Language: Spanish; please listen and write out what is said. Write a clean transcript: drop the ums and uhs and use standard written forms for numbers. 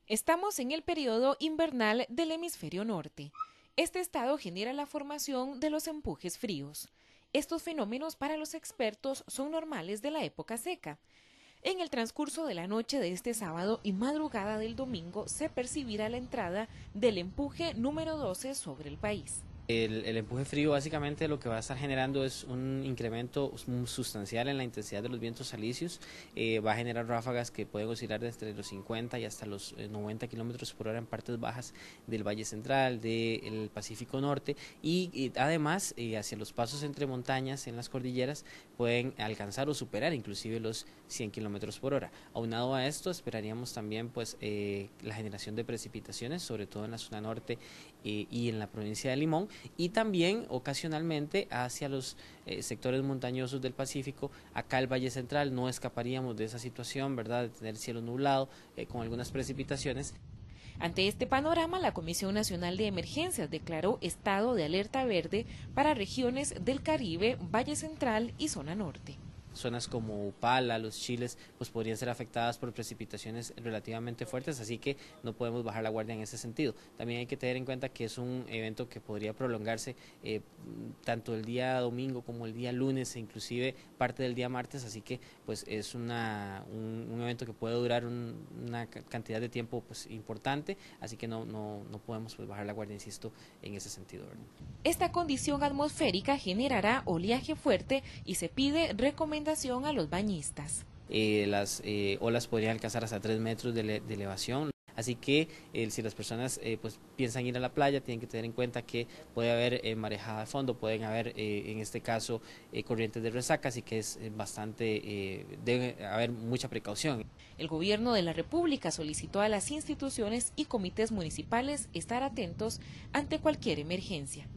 Estamos en el periodo invernal del hemisferio norte. Este estado genera la formación de los empujes fríos. Estos fenómenos para los expertos son normales de la época seca. En el transcurso de la noche de este sábado y madrugada del domingo se percibirá la entrada del empuje número 12 sobre el país. El empuje frío básicamente lo que va a estar generando es un incremento sustancial en la intensidad de los vientos alisios. Va a generar ráfagas que pueden oscilar desde los 50 y hasta los 90 kilómetros por hora en partes bajas del Valle Central, del Pacífico Norte y además hacia los pasos entre montañas en las cordilleras pueden alcanzar o superar inclusive los 100 kilómetros por hora. Aunado a esto esperaríamos también pues la generación de precipitaciones, sobre todo en la zona norte y en la provincia de Limón, y también ocasionalmente hacia los sectores montañosos del Pacífico. Acá el Valle Central no escaparíamos de esa situación, ¿verdad?, de tener cielo nublado con algunas precipitaciones. Ante este panorama, la Comisión Nacional de Emergencias declaró estado de alerta verde para regiones del Caribe, Valle Central y zona norte. Zonas como Upala, Los Chiles, pues podrían ser afectadas por precipitaciones relativamente fuertes, así que no podemos bajar la guardia en ese sentido. También hay que tener en cuenta que es un evento que podría prolongarse tanto el día domingo como el día lunes e inclusive parte del día martes, así que pues es un evento que puede durar una cantidad de tiempo pues importante, así que no podemos pues bajar la guardia, insisto, en ese sentido, ¿verdad? Esta condición atmosférica generará oleaje fuerte y se pide recomendación a los bañistas. Las olas podrían alcanzar hasta 3 metros de elevación. Así que si las personas pues piensan ir a la playa, tienen que tener en cuenta que puede haber marejada de fondo, pueden haber en este caso corrientes de resaca, así que es debe haber mucha precaución. El gobierno de la República solicitó a las instituciones y comités municipales estar atentos ante cualquier emergencia.